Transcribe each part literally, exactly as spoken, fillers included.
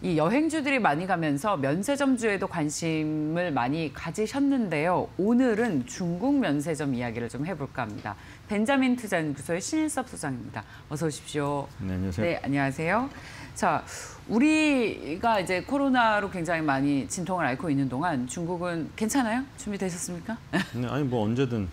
이 여행주들이 많이 가면서 면세점주에도 관심을 많이 가지셨는데요. 오늘은 중국 면세점 이야기를 좀 해볼까 합니다. 벤자민 투자연구소의 신일섭 소장입니다. 어서 오십시오. 네, 안녕하세요. 네, 안녕하세요. 자, 우리가 이제 코로나로 굉장히 많이 진통을 앓고 있는 동안 중국은 괜찮아요? 준비되셨습니까? 네, 아니 뭐 언제든.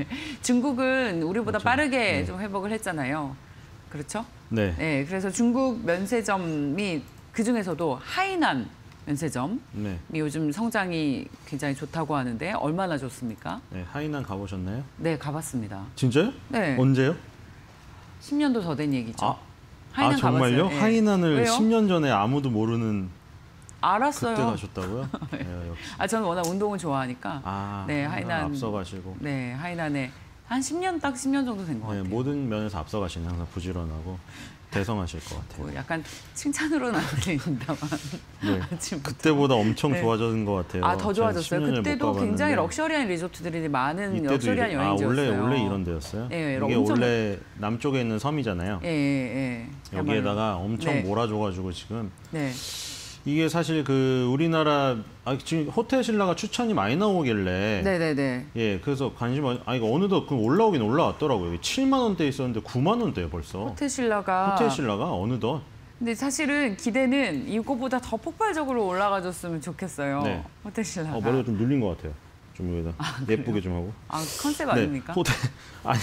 중국은 우리보다 그렇죠. 빠르게 네. 좀 회복을 했잖아요. 그렇죠? 네. 네, 그래서 중국 면세점이 그중에서도 하이난 면세점이 네. 요즘 성장이 굉장히 좋다고 하는데 얼마나 좋습니까? 네, 하이난 가보셨나요? 네, 가봤습니다. 진짜요? 네. 언제요? 십 년도 더 된 얘기죠. 아, 하이난 아 정말요? 가봤어요. 네. 하이난을 왜요? 십 년 전에 아무도 모르는 알았어요. 그때 가셨다고요? 네, 역시. 아, 저는 워낙 운동을 좋아하니까. 아, 네, 하이난 앞서가시고. 네, 하이난에 한 십 년 딱 십 년 정도 된 것 네, 같아요. 모든 면에서 앞서가시는 항상 부지런하고 대성하실 것 같아요. 뭐 약간 칭찬으로는 안 들립니다만. 네. 아침부터. 그때보다 엄청 네. 좋아진 것 같아요. 아, 더 좋아졌어요. 저는 십 년을 못 그때도 가봤는데 굉장히 럭셔리한 리조트들이 많은 이때도 럭셔리한 이래- 아, 여행지였어요. 원래 원래 이런 데였어요? 예, 이게 엄청- 원래 남쪽에 있는 섬이잖아요. 예, 예, 예. 여기에다가 엄청 네. 몰아줘가지고 지금 네. 이게 사실 그 우리나라 아, 지금 호텔 신라가 추천이 많이 나오길래 네, 네, 네. 예 그래서 관심 아 이거 어느덧 그 올라오긴 올라왔더라고요. 칠만 원대 있었는데 구만 원대요 벌써. 호텔 신라가 호텔 신라가 어느덧. 근데 사실은 기대는 이거보다 더 폭발적으로 올라가줬으면 좋겠어요. 네. 호텔 신라가. 어, 머리가 좀 눌린 것 같아요. 좀 여기다 예쁘게 좀 하고. 아, 컨셉 네, 아닙니까? 호텔 아니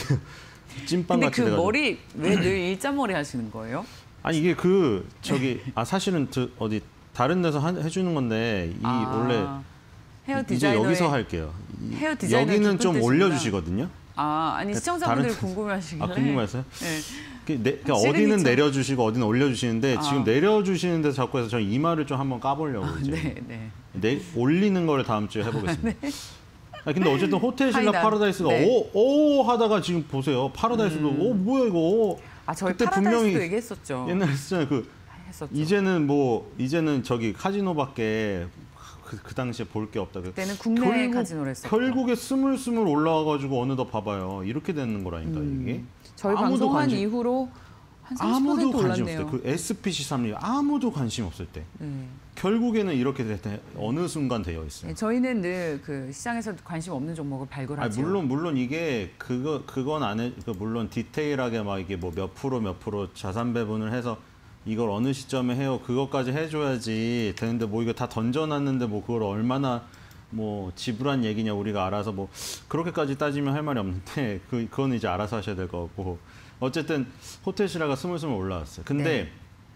찐빵 근데 같이 그 돼가지고. 머리 왜 늘 일자머리 하시는 거예요? 아니 이게 그 저기 아 사실은 저, 어디 다른 데서 하, 해주는 건데 이 아, 원래 헤어 이제 디자이너의 여기서 할게요. 이- 헤어 디자이너의 여기는 깊은 좀 뜻이구나. 올려주시거든요. 아, 아니 시청자분들이 다른- 궁금해하시길래. 아 궁금했어요? 네. 그 내, 그러니까 시그니처. 어디는 내려주시고 어디는 올려주시는데 아. 지금 내려주시는 데서 자꾸 해서 저 이마를 좀 한번 까보려고 이제 네, 네. 내, 올리는 거를 다음 주에 해보겠습니다. 아, 근데 어쨌든 호텔 신라 하이난. 파라다이스가 네. 오, 오 하다가 지금 보세요. 파라다이스도 오 뭐야 이거. 아, 저희 그때 파라다이스도 분명히 얘기했었죠. 옛날에 했잖아요. 그 했었죠. 이제는 뭐 이제는 저기 카지노밖에 그, 그 당시에 볼 게 없다. 그때는 국내 카지노를 했었고. 결국에 스물스물 올라와가지고 어느덧 봐봐요. 이렇게 되는 거라니까 음. 이게. 저희 아무도 방송한 관심- 이후로 한 삼십 아무도 퍼센트 관심 올랐네요. 없을 때, 그 에스피씨 삼십 아무도 관심 없을 때, 네. 결국에는 이렇게 될 때 어느 순간 되어 있어요. 네, 저희는 늘 그 시장에서 관심 없는 종목을 아, 발굴하죠. 물론 물론 이게 그거 그건 안에 그 물론 디테일하게 막 이게 뭐 몇 프로 몇 프로 자산 배분을 해서 이걸 어느 시점에 해요 그것까지 해줘야지 되는데 뭐 이거 다 던져놨는데 뭐 그걸 얼마나 뭐 지불한 얘기냐 우리가 알아서 뭐 그렇게까지 따지면 할 말이 없는데 그 그건 이제 알아서 하셔야 될 것 같고 어쨌든 호텔 신라가 스물스물 올라왔어요. 근데 네.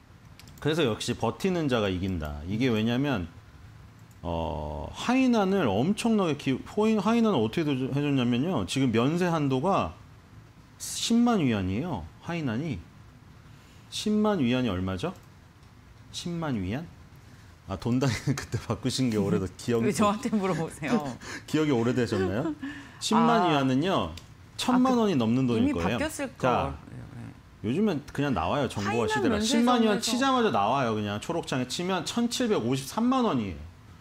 그래서 역시 버티는 자가 이긴다. 이게 왜냐면 어, 하이난을 엄청나게 기, 호인, 하이난을 어떻게 해줬냐면요. 지금 면세 한도가 십만 위안이에요. 하이난이. 십만 위안이 얼마죠? 십만 위안? 아, 돈 단위는 그때 바꾸신 게 오래돼. 기억이, 왜 저한테 물어보세요? 기억이 오래되셨나요? 십만 아. 위안은요. 천만 아, 그, 원이 넘는 돈일 이미 거예요. 바뀌었을 자, 거. 요즘엔 그냥 나와요. 정보가 하이난 시대라. 십만 위안 면세점에서- 치자마자 나와요. 그냥 초록창에 치면 천칠백오십삼만 원이에요.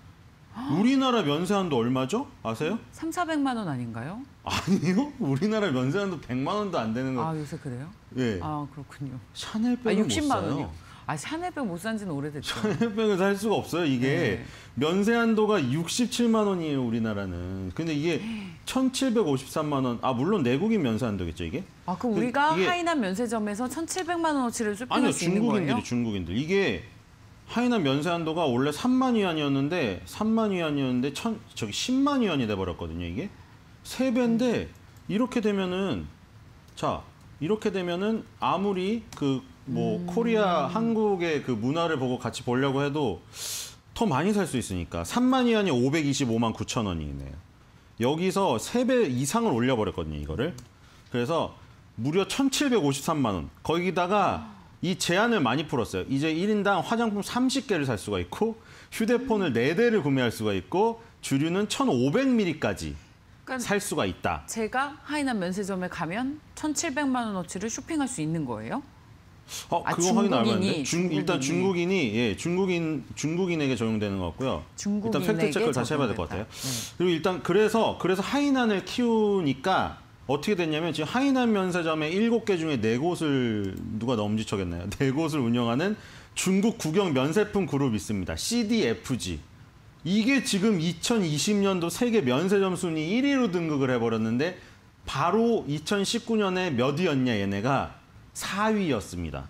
우리나라 면세한도 얼마죠? 아세요? 삼사백만 원 아닌가요? 아니요. 우리나라 면세한도 백만 원도 안 되는 거. 아, 요새 그래요? 예. 아, 그렇군요. 샤넬백은 아, 못 육십만 사요. 원이요? 아, 샤넬백 못 산 지는 오래됐죠. 샤넬백을 살 수가 없어요. 이게 네. 면세 한도가 육십칠만 원이에요. 우리나라는. 근데 이게 천칠백오십삼만 원. 아 물론 내국인 면세 한도겠죠 이게? 아, 그럼 그, 우리가 이게- 하이난 면세점에서 천칠백만 원어치를 쇼핑할 아니요. 수 있는 거예요? 중국인들이 중국인들. 이게 하이난 면세 한도가 원래 삼만 위안이었는데 삼만 위안이었는데 천 저기 십만 위안이 돼 버렸거든요, 이게. 세 배인데 이렇게 되면은 자, 이렇게 되면은 아무리 그 뭐 음. 코리아 한국의 그 문화를 보고 같이 보려고 해도 더 많이 살 수 있으니까 삼만 위안이 오백이십오만 구천 원이네요. 여기서 세 배 이상을 올려 버렸거든요, 이거를. 그래서 무려 천칠백오십삼만 원. 거기다가 이 제한을 많이 풀었어요. 이제 일 인당 화장품 삼십 개를 살 수가 있고 휴대폰을 네 대를 구매할 수가 있고 주류는 천오백 밀리리터까지 그러니까 살 수가 있다. 제가 하이난 면세점에 가면 천칠백만 원어치를 쇼핑할 수 있는 거예요? 어, 아, 그거 확인 안 중국인이, 하는데. 중, 일단 중국인이. 중국인이 예, 중국인 중국인에게 적용되는 것 같고요. 일단 팩트 중국인에게 체크를 다시 해봐야 될 것 적용됐다. 같아요. 네. 그리고 일단 그래서 그래서 하이난을 키우니까 어떻게 됐냐면 지금 하이난 면세점에 일곱 개 중에 네 곳을 누가 넘지척했나요? 네 곳을 운영하는 중국 국영 면세품 그룹 있습니다. 씨디에프지. 이게 지금 이천이십 년도 세계 면세점 순위 일 위로 등극을 해버렸는데 바로 이천십구 년에 몇 위였냐 얘네가 사 위였습니다.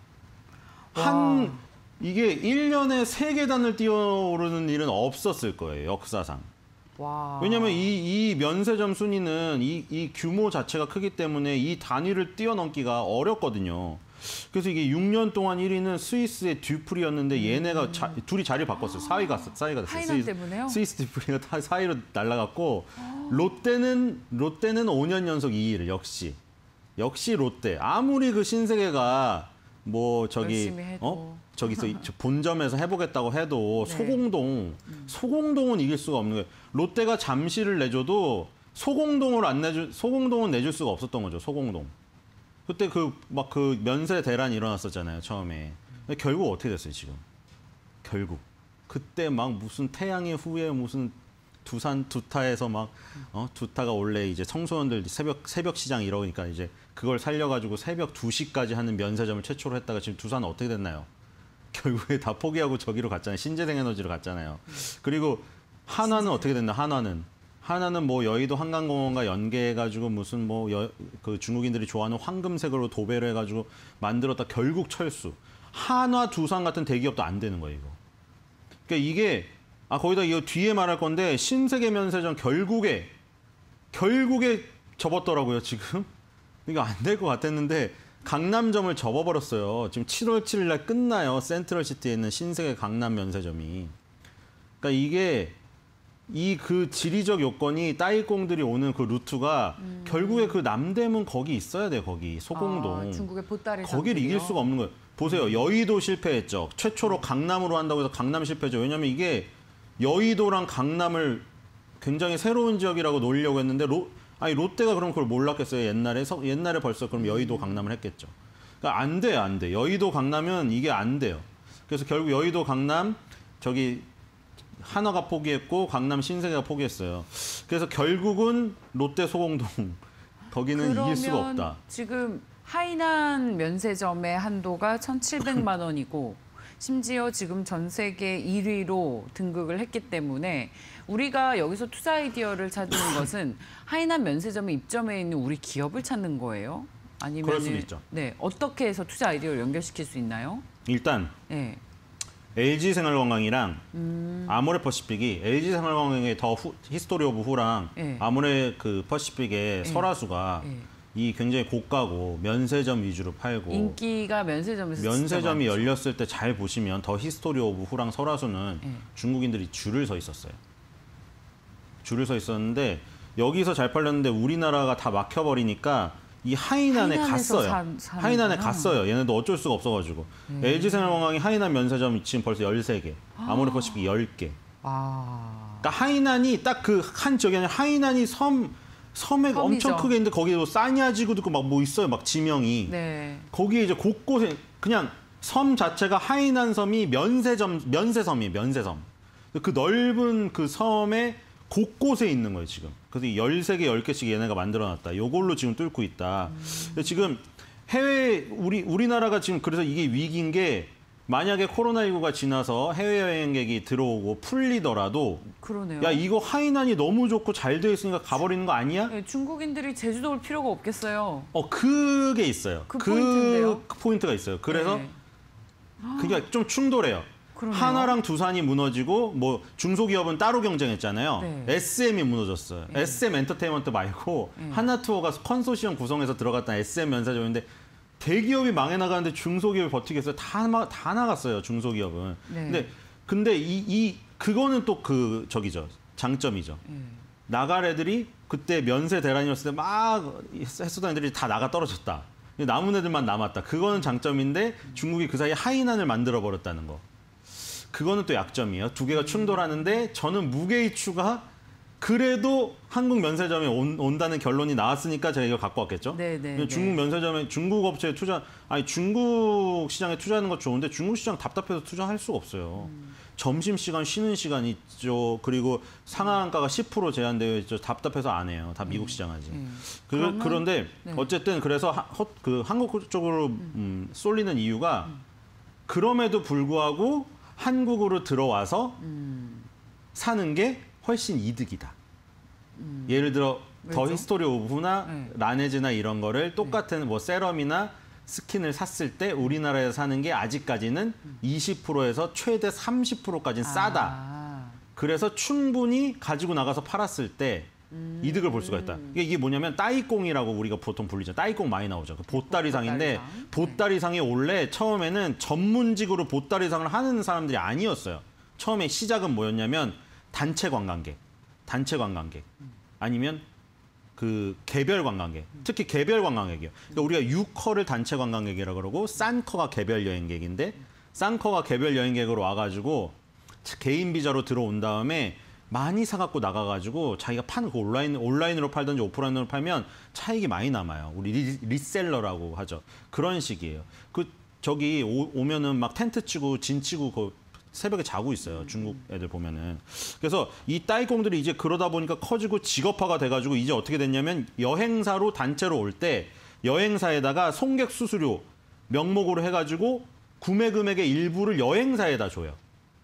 한 와. 이게 일 년에 세 계단을 뛰어오르는 일은 없었을 거예요. 역사상. 와. 왜냐하면 이, 이 면세점 순위는 이, 이 규모 자체가 크기 때문에 이 단위를 뛰어넘기가 어렵거든요. 그래서 이게 육 년 동안 일 위는 스위스의 듀프리였는데 얘네가 자, 둘이 자리를 바꿨어요. 사 위가 사 위가 됐어요. 하이난 때문에요? 스위스 듀프리가 다 사 위로 날아갔고 롯데는 롯데는 오 년 연속 이 위를 역시 역시 롯데. 아무리 그 신세계가 뭐 저기 열심히 해도. 어 저기 서 본점에서 해보겠다고 해도 네. 소공동 음. 소공동은 이길 수가 없는 거예요. 롯데가 잠시를 내줘도 소공동을 안 내줄 소공동은 내줄 수가 없었던 거죠. 소공동. 그때 그 막 그 면세 대란이 일어났었잖아요. 처음에. 근데 결국 어떻게 됐어요 지금? 결국 그때 막 무슨 태양의 후예 무슨 두산 두타에서 막 어, 두타가 원래 이제 청소년들 새벽 새벽 시장 이러니까 이제 그걸 살려가지고 새벽 두 시까지 하는 면세점을 최초로 했다가 지금 두산은 어떻게 됐나요? 결국에 다 포기하고 저기로 갔잖아요. 신재생 에너지로 갔잖아요. 그리고 한화는 어떻게 됐나? 한화는 하나는 뭐 여의도 한강공원과 연계해가지고 무슨 뭐 그 중국인들이 좋아하는 황금색으로 도배를 해가지고 만들었다. 결국 철수. 한화, 두산 같은 대기업도 안 되는 거예요, 이거. 그러니까 이게 아 거기다 이거 뒤에 말할 건데 신세계 면세점 결국에 결국에 접었더라고요, 지금. 이거 안 될 것 같았는데 강남점을 접어버렸어요. 지금 칠월 칠일 날 끝나요. 센트럴시티에 있는 신세계 강남 면세점이. 그러니까 이게 이 그 지리적 요건이 따이공들이 오는 그 루트가 음. 결국에 그 남대문 거기 있어야 돼, 거기 소공동. 아, 중국의 보따리 거기를 상들이요? 이길 수가 없는 거예요. 보세요. 음. 여의도 실패했죠. 최초로 강남으로 한다고 해서 강남 실패죠. 왜냐하면 이게 여의도랑 강남을 굉장히 새로운 지역이라고 놀리려고 했는데 로, 아니 롯데가 그럼 그걸 몰랐겠어요. 옛날에 서, 옛날에 벌써 그럼 여의도 강남을 했겠죠. 그러니까 안 돼요, 안 돼. 여의도 강남은 이게 안 돼요. 그래서 결국 여의도 강남 저기 한화가 포기했고 강남 신세계가 포기했어요. 그래서 결국은 롯데 소공동 거기는 이길 수가 없다. 지금 하이난 면세점의 한도가 천칠백만 원이고 심지어 지금 전 세계 일 위로 등극을 했기 때문에 우리가 여기서 투자 아이디어를 찾는 것은 하이난 면세점에 입점해 있는 우리 기업을 찾는 거예요? 아니면 그럴 수도 있죠. 네, 어떻게 해서 투자 아이디어를 연결시킬 수 있나요? 일단 네. 엘지생활건강이랑 음. 아모레퍼시픽이 엘지생활건강의 더 후, 히스토리 오브 후랑 네. 아모레 그 퍼시픽의 네. 설화수가 네. 이 굉장히 고가고 면세점 위주로 팔고 인기가 면세점에서 면세점이 진짜 많죠. 열렸을 때 잘 보시면 더 히스토리 오브 후랑 설화수는 네. 중국인들이 줄을 서 있었어요. 줄을 서 있었는데 여기서 잘 팔렸는데 우리나라가 다 막혀버리니까 이 하이난에 하이난에서 갔어요. 사- 사는구나. 하이난에 갔어요. 얘네도 어쩔 수가 없어가지고. 네. 엘지생활건강이 하이난 면세점이 지금 벌써 열세 개, 아모레퍼시픽이 열 개. 아. 그러니까 하이난이 딱 그 한 저기 아니라 하이난이 섬 섬에 섬이죠. 엄청 크게 있는데 거기에 뭐 싸냐지구도 있고 막 뭐 있어요. 막 지명이. 네. 거기에 이제 곳곳에 그냥 섬 자체가 하이난 섬이 면세점 면세섬이에요. 면세섬. 그 넓은 그 섬에 곳곳에 있는 거예요, 지금. 그래서 열세 개, 열 개씩 얘네가 만들어놨다. 요걸로 지금 뚫고 있다. 음. 지금 해외, 우리, 우리나라가 지금 그래서 이게 위기인 게 만약에 코로나십구가 지나서 해외여행객이 들어오고 풀리더라도 그러네요. 야, 이거 하이난이 너무 좋고 잘 돼 있으니까 가버리는 거 아니야? 네, 중국인들이 제주도 올 필요가 없겠어요. 어, 그게 있어요. 그 포인트인데요? 그 포인트가 있어요. 그래서 네. 그게 좀 충돌해요. 그러네요. 하나랑 두산이 무너지고 뭐 중소기업은 따로 경쟁했잖아요. 네. 에스엠이 무너졌어요. 네. 에스엠 엔터테인먼트 말고 네. 하나투어가 컨소시엄 구성해서 들어갔던 에스엠 면세점인데 대기업이 망해 나가는데 중소기업이 버티겠어요. 다, 마- 다 나갔어요. 중소기업은. 네. 근데 근데 이, 이 그거는 또 그 저기죠. 장점이죠. 네. 나갈 애들이 그때 면세 대란이었을 때 막 했었던 애들이 다 나가 떨어졌다. 남은 애들만 남았다. 그거는 장점인데 중국이 그 사이에 하이난을 만들어 버렸다는 거. 그거는 또 약점이에요. 두 개가 충돌하는데 저는 무게이추가 그래도 한국 면세점에 온, 온다는 결론이 나왔으니까 제가 이걸 갖고 왔겠죠. 네, 네, 근데 중국 네. 면세점에 중국 업체에 투자 아니 중국 시장에 투자하는 거 좋은데 중국 시장 답답해서 투자할 수가 없어요. 음. 점심 시간 쉬는 시간 있죠. 그리고 상한가가 십 퍼센트 제한되어 있죠. 답답해서 안 해요. 다 미국 시장 하지. 네. 그, 그러면- 그런데 네. 어쨌든 그래서 하, 허, 그 한국 쪽으로 음, 쏠리는 이유가 그럼에도 불구하고 한국으로 들어와서 음. 사는 게 훨씬 이득이다. 음. 예를 들어 더 왜죠? 히스토리 오브나 네. 라네즈나 이런 거를 똑같은 뭐 세럼이나 스킨을 샀을 때 우리나라에서 사는 게 아직까지는 이십 퍼센트에서 최대 삼십 퍼센트까지는 싸다. 아. 그래서 충분히 가지고 나가서 팔았을 때 음. 이득을 볼 수가 있다. 이게, 이게 뭐냐면 따이꽁이라고 우리가 보통 불리죠. 따이꽁 많이 나오죠. 그 보따리상인데 보따리상. 보따리상이 원래 처음에는 전문직으로 보따리상을 하는 사람들이 아니었어요. 처음에 시작은 뭐였냐면 단체 관광객, 단체 관광객 아니면 그 개별 관광객, 특히 개별 관광객이요. 그러니까 우리가 육 커를 단체 관광객이라고 그러고 싼 커가 개별 여행객인데 싼 커가 개별 여행객으로 와가지고 개인 비자로 들어온 다음에 많이 사갖고 나가가지고 자기가 파는 그 온라인 온라인으로 팔든지 오프라인으로 팔면 차익이 많이 남아요. 우리 리, 리셀러라고 하죠. 그런 식이에요. 그 저기 오, 오면은 막 텐트 치고 진 치고 그 새벽에 자고 있어요. 중국 애들 보면은. 그래서 이 따이공들이 이제 그러다 보니까 커지고 직업화가 돼가지고 이제 어떻게 됐냐면 여행사로 단체로 올 때 여행사에다가 송객 수수료 명목으로 해가지고 구매 금액의 일부를 여행사에다 줘요.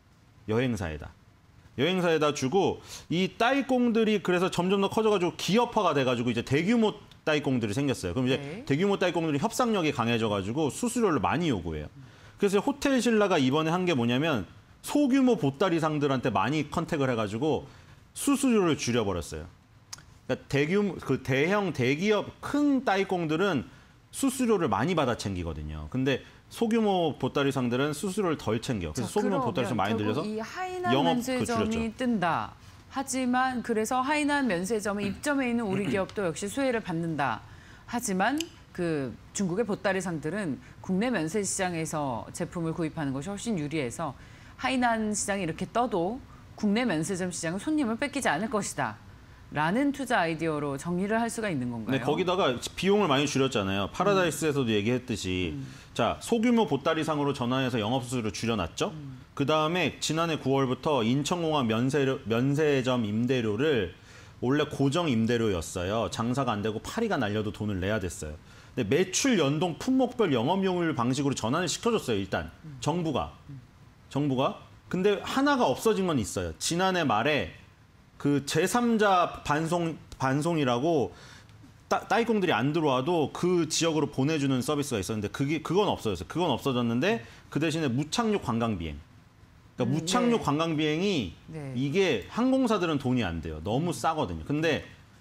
여행사에다. 여행사에다 주고 이 따이공들이 그래서 점점 더 커져가지고 기업화가 돼가지고 이제 대규모 따이공들이 생겼어요. 그럼 이제 네. 대규모 따이공들이 협상력이 강해져가지고 수수료를 많이 요구해요. 그래서 호텔 신라가 이번에 한 게 뭐냐면 소규모 보따리상들한테 많이 컨택을 해가지고 수수료를 줄여버렸어요. 그러니까 대규모 그 대형 대기업 큰 따이공들은 수수료를 많이 받아 챙기거든요. 근데 소규모 보따리상들은 수수료를 덜 챙겨. 그래서 자, 소규모 보따리상 많이 결국 늘려서 이 하이난 영업 면세점이 그 줄였죠. 뜬다. 하지만 그래서 하이난 면세점에 입점해 있는 우리 기업도 역시 수혜를 받는다. 하지만 그 중국의 보따리상들은 국내 면세 시장에서 제품을 구입하는 것이 훨씬 유리해서 하이난 시장이 이렇게 떠도 국내 면세점 시장은 손님을 뺏기지 않을 것이다. 라는 투자 아이디어로 정리를 할 수가 있는 건가요? 네, 거기다가 비용을 많이 줄였잖아요. 파라다이스에서도 얘기했듯이 음. 자 소규모 보따리상으로 전환해서 영업수수료 줄여놨죠. 음. 그다음에 지난해 구월부터 인천공항 면세료, 면세점 임대료를 원래 고정 임대료였어요. 장사가 안 되고 파리가 날려도 돈을 내야 됐어요. 근데 매출 연동 품목별 영업용률 방식으로 전환을 시켜줬어요. 일단 정부가. 정부가. 근데 하나가 없어진 건 있어요. 지난해 말에 그 제삼자 반송, 반송이라고 따, 따이공들이 안 들어와도 그 지역으로 보내주는 서비스가 있었는데 그게, 그건 없어졌어요. 그건 없어졌는데 그 대신에 무착륙 관광비행. 그러니까 음, 무착륙 네. 관광비행이 네. 이게 항공사들은 돈이 안 돼요. 너무 싸거든요. 근데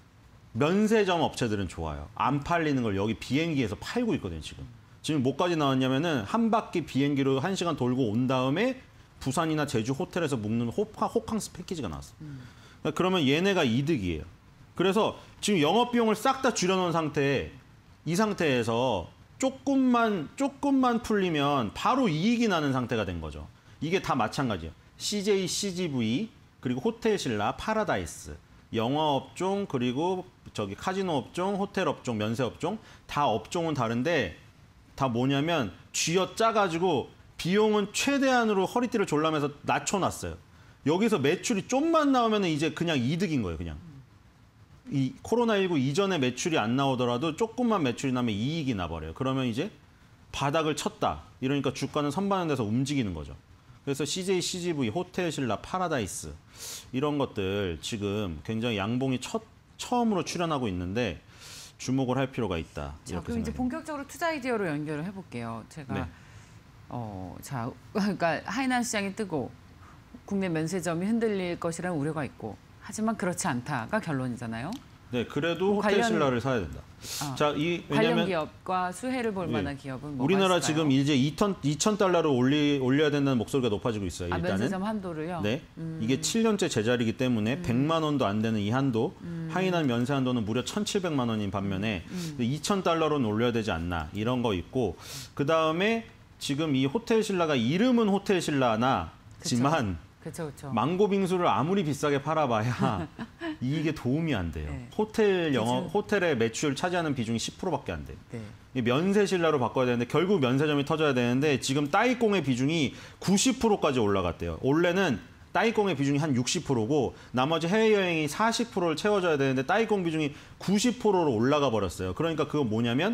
면세점 업체들은 좋아요. 안 팔리는 걸 여기 비행기에서 팔고 있거든요, 지금. 지금 뭐까지 나왔냐면은 한 바퀴 비행기로 한 시간 돌고 온 다음에 부산이나 제주 호텔에서 묵는 호캉, 호캉스 패키지가 나왔어요. 음. 그러니까 그러면 얘네가 이득이에요. 그래서 지금 영업비용을 싹 다 줄여놓은 상태에 이 상태에서 조금만 조금만 풀리면 바로 이익이 나는 상태가 된 거죠. 이게 다 마찬가지예요. 씨제이, 씨지브이 그리고 호텔신라, 파라다이스, 영화업종 그리고 저기 카지노 업종, 호텔 업종, 면세 업종 다 업종은 다른데 다 뭐냐면 쥐어 짜가지고 비용은 최대한으로 허리띠를 졸라매서 낮춰놨어요. 여기서 매출이 좀만 나오면 이제 그냥 이득인 거예요, 그냥. 이 코로나십구 이전에 매출이 안 나오더라도 조금만 매출이 나면 이익이 나버려요. 그러면 이제 바닥을 쳤다. 이러니까 주가는 선반영 돼서 움직이는 거죠. 그래서 씨제이, 씨지브이, 호텔신라, 파라다이스 이런 것들 지금 굉장히 양봉이 첫, 처음으로 출현하고 있는데 주목을 할 필요가 있다. 자, 이렇게 그럼 이제 생각합니다. 본격적으로 투자 아이디어로 연결을 해볼게요. 제가 네. 어, 자, 그러니까 하이난 시장이 뜨고 국내 면세점이 흔들릴 것이라는 우려가 있고 하지만 그렇지 않다가 결론이잖아요. 네, 그래도 뭐 관련- 호텔신라를 사야 된다. 아, 자, 이 관련 왜냐면 기업과 수혜를 볼 예. 만한 기업은 뭐가 우리나라 있을까요? 지금 이제 이천 달러를 올리, 올려야 된다는 목소리가 높아지고 있어요. 아, 일단은. 면세점 한도를요? 네. 음. 이게 칠 년째 제자리이기 때문에 백만 원도 안 되는 이 한도, 음. 하이난 면세 한도는 무려 천칠백만 원인 반면에 이천 달러로는 올려야 되지 않나 이런 거 있고 그다음에 지금 이 호텔신라가 이름은 호텔신라나지만 그렇죠, 그렇죠. 망고 빙수를 아무리 비싸게 팔아봐야 이게 도움이 안 돼요. 네. 호텔 영업, 그죠. 호텔의 매출 차지하는 비중이 십 퍼센트밖에 안 돼요. 네. 이 면세신라로 바꿔야 되는데 결국 면세점이 터져야 되는데 지금 따이공의 비중이 구십 퍼센트까지 올라갔대요. 원래는 따이공의 비중이 한 육십 퍼센트고 나머지 해외여행이 사십 퍼센트를 채워줘야 되는데 따이공 비중이 구십 퍼센트로 올라가 버렸어요. 그러니까 그거 뭐냐면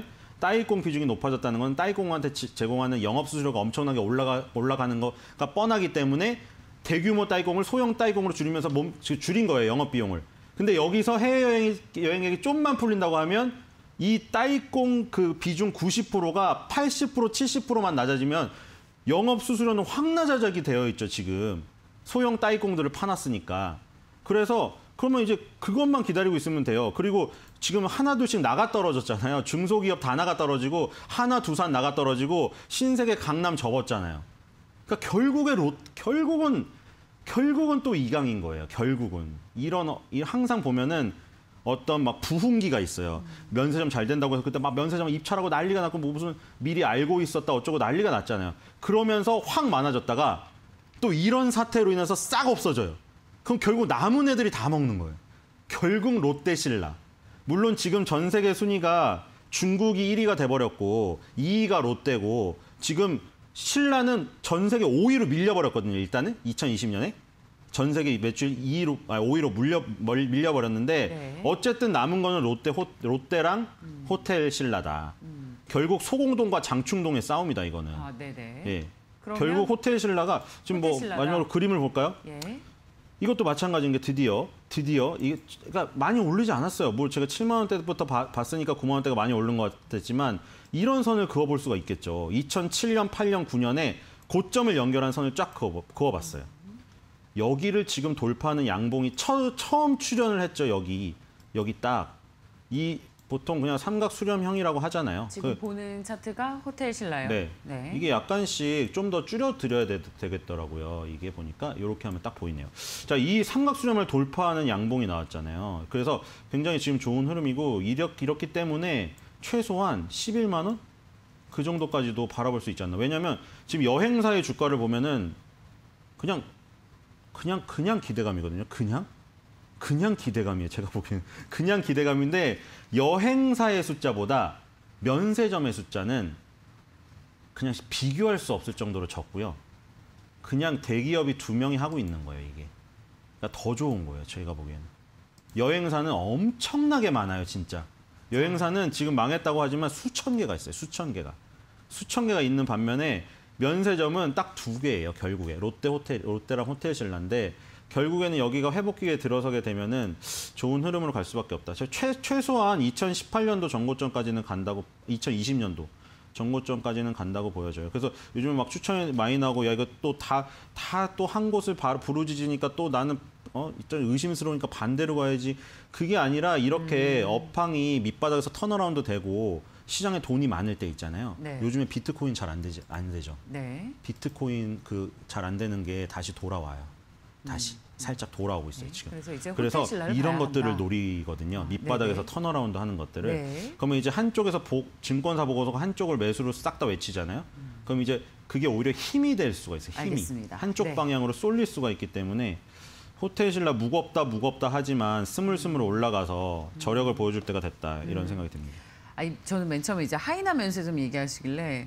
따이공 비중이 높아졌다는 건 따이공한테 제공하는 영업 수수료가 엄청나게 올라가 올라가는 거가 뻔하기 때문에 대규모 따이공을 소형 따이공으로 줄이면서 몸 줄인 거예요, 영업 비용을. 근데 여기서 해외 여행 여행객이 좀만 풀린다고 하면 이 따이공 그 비중 구십 퍼센트가 팔십 퍼센트, 칠십 퍼센트만 낮아지면 영업 수수료는 확 낮아지게 되어 있죠, 지금. 소형 따이공들을 파놨으니까. 그래서 그러면 이제 그것만 기다리고 있으면 돼요. 그리고 지금 하나 둘씩 나가 떨어졌잖아요. 중소기업 다 나가 떨어지고 하나 두산 나가 떨어지고 신세계 강남 접었잖아요. 그러니까 결국에 롯 결국은 결국은 또 이강인 거예요. 결국은 이런 항상 보면은 어떤 막 부흥기가 있어요. 면세점 잘 된다고 해서 그때 막 면세점 입찰하고 난리가 났고 뭐 무슨 미리 알고 있었다 어쩌고 난리가 났잖아요. 그러면서 확 많아졌다가 또 이런 사태로 인해서 싹 없어져요. 그럼 결국 남은 애들이 다 먹는 거예요. 결국 롯데 신라. 물론 지금 전 세계 순위가 중국이 일 위가 돼버렸고 이 위가 롯데고 지금 신라는 전 세계 오 위로 밀려버렸거든요. 일단은 이천이십 년에. 전 세계 매출 이 위로, 아니 오 위로 물려, 밀려버렸는데 네. 어쨌든 남은 거는 롯데, 호, 롯데랑 음. 호텔 신라다. 음. 결국 소공동과 장충동의 싸움이다, 이거는. 아, 네네. 예. 결국 호텔 신라가 지금 호텔 뭐 신라다. 마지막으로 그림을 볼까요? 예. 이것도 마찬가지인 게 드디어 드디어 이게 그러니까 많이 오르지 않았어요. 뭐 제가 칠만 원대부터 바, 봤으니까 구만 원대가 많이 오른 것 같았지만 이런 선을 그어볼 수가 있겠죠. 이천칠 년, 팔 년, 구 년에 고점을 연결한 선을 쫙 그어, 그어봤어요. 여기를 지금 돌파하는 양봉이 처, 처음 출현을 했죠. 여기 여기 딱 이 보통 그냥 삼각 수렴형이라고 하잖아요. 지금 그, 보는 차트가 호텔 신라요. 네. 네. 이게 약간씩 좀 더 줄여드려야 되, 되겠더라고요. 이게 보니까 이렇게 하면 딱 보이네요. 자, 이 삼각 수렴을 돌파하는 양봉이 나왔잖아요. 그래서 굉장히 지금 좋은 흐름이고 이렇기, 이렇기 때문에 최소한 십일만 원? 그 정도까지도 바라볼 수 있지 않나. 왜냐하면 지금 여행사의 주가를 보면은 그냥 그냥 그냥 기대감이거든요. 그냥 그냥 기대감이에요. 제가 보기에는 그냥 기대감인데 여행사의 숫자보다 면세점의 숫자는 그냥 비교할 수 없을 정도로 적고요. 그냥 대기업이 두 명이 하고 있는 거예요, 이게. 그러니까 더 좋은 거예요, 저희가 보기에는. 여행사는 엄청나게 많아요, 진짜. 여행사는 지금 망했다고 하지만 수천 개가 있어요, 수천 개가. 수천 개가 있는 반면에 면세점은 딱 두 개예요, 결국에. 롯데 호텔, 롯데랑 호텔 신라인데 결국에는 여기가 회복기에 들어서게 되면은 좋은 흐름으로 갈 수밖에 없다. 최, 최소한 이천십팔 년도 전고점까지는 간다고, 이천이십 년도 전고점까지는 간다고 보여져요. 그래서 요즘에 막 추천이 많이 나오고, 야, 이거 또 다, 다 또 한 곳을 바로 부르짖으니까 또 나는, 어, 좀 의심스러우니까 반대로 가야지. 그게 아니라 이렇게 음. 업황이 밑바닥에서 턴어라운드 되고, 시장에 돈이 많을 때 있잖아요. 네. 요즘에 비트코인 잘 안 되지, 안 되죠. 네. 비트코인 그 잘 안 되는 게 다시 돌아와요. 다시. 음. 살짝 돌아오고 있어요, 네. 지금. 그래서, 이제 그래서 이런 것들을 한다. 노리거든요. 아, 밑바닥에서 네네. 턴어라운드 하는 것들을. 네. 그러면 이제 한쪽에서 보, 증권사 보고서가 한쪽을 매수로 싹 다 외치잖아요. 음. 그럼 이제 그게 오히려 힘이 될 수가 있어요. 힘이. 알겠습니다. 한쪽 네. 방향으로 쏠릴 수가 있기 때문에 호텔 신라 무겁다 무겁다 하지만 스물스물 올라가서 저력을 음. 보여줄 때가 됐다. 이런 음. 생각이 듭니다. 아니, 저는 맨 처음에 이제 하이나 면세점 얘기하시길래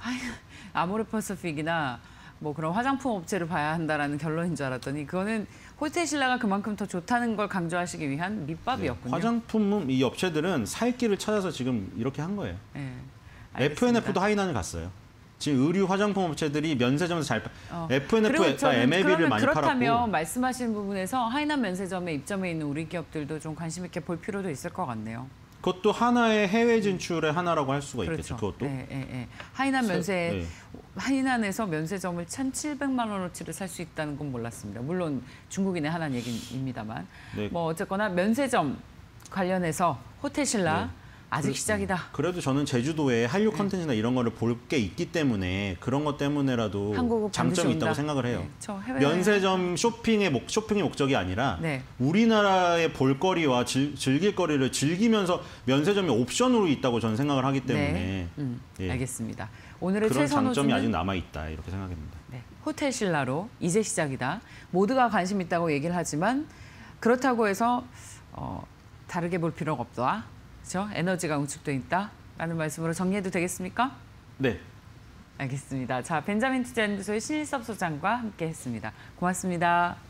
아모레퍼시픽이나 뭐 그런 화장품 업체를 봐야 한다라는 결론인 줄 알았더니 그거는 호텔 신라가 그만큼 더 좋다는 걸 강조하시기 위한 밑밥이었군요. 네, 화장품 이 업체들은 살 길을 찾아서 지금 이렇게 한 거예요. 네, 에프엔에프도 하이난을 갔어요. 지금 의류 화장품 업체들이 면세점에서 잘 어. 에프엔에프가 엠엘비를 많이 팔았고. 그렇다면 말씀하신 부분에서 하이난 면세점에 입점해 있는 우리 기업들도 좀 관심 있게 볼 필요도 있을 것 같네요. 그것도 하나의 해외 진출의 하나라고 할 수가 그렇죠. 있겠죠. 그것도. 네, 네, 네. 하이난 면세, 네. 하이난에서 면세점을 천칠백만 원어치를 살 수 있다는 건 몰랐습니다. 물론 중국인의 하나는 얘기입니다만. 네. 뭐 어쨌거나 면세점 관련해서 호텔 신라 네. 아직 그, 시작이다. 그래도 저는 제주도에 한류 컨텐츠나 네. 이런 거를 볼 게 있기 때문에 그런 것 때문에라도 장점이 있다고 생각을 해요. 네. 면세점 쇼핑의 목 쇼핑의 목적이 아니라 네. 우리나라의 볼거리와 즐, 즐길 거리를 즐기면서 면세점이 옵션으로 있다고 저는 생각을 하기 때문에 네. 음, 예. 알겠습니다. 오늘의 그런 최선호주는 장점이 아직 남아 있다 이렇게 생각합니다. 네. 호텔 신라로 이제 시작이다. 모두가 관심 있다고 얘기를 하지만 그렇다고 해서 어, 다르게 볼 필요가 없다. 그렇죠? 에너지가 응축돼 있다라는 말씀으로 정리해도 되겠습니까? 네. 알겠습니다. 자, 벤자민 투자연구소의 신일섭 소장과 함께했습니다. 고맙습니다.